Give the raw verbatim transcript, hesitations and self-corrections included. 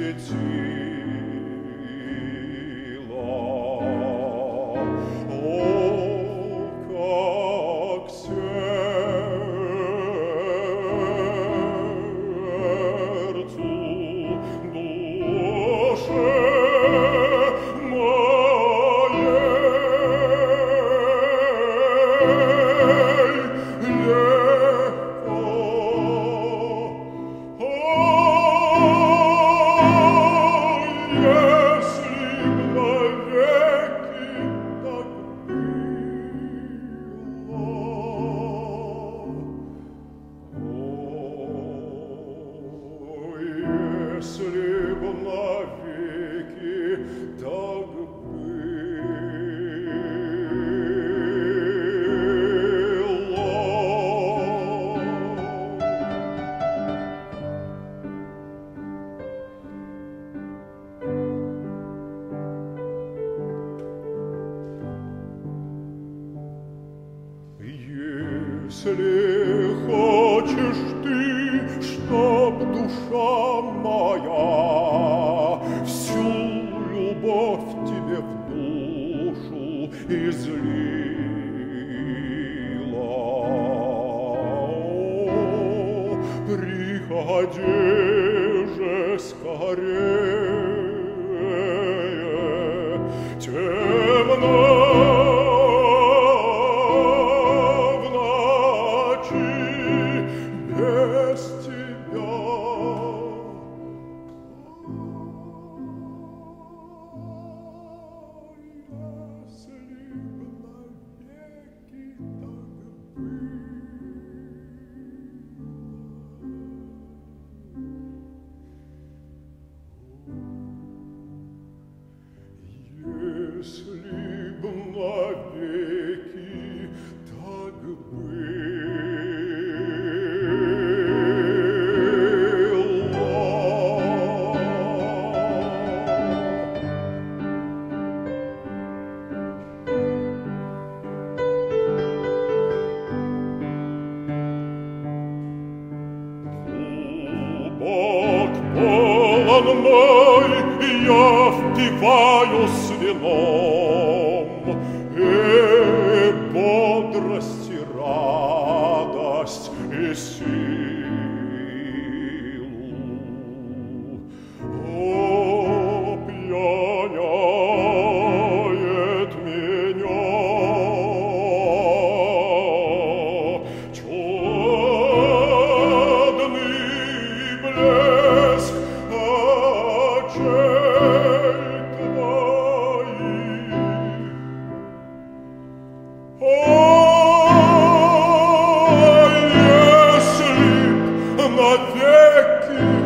светила. О, как сердцу, душе если б навеки так Если хочешь ты, чтоб душа моя всю любовь тебе в душу излила, приходи же скорее, темно без тебя. Если б навеки так было. Если б навеки так было. Бог полон мой, я впиваюсь вином, и бодрость, и радость, и силу. О, пьяняет меня блеск очей твоих. О, если б навеки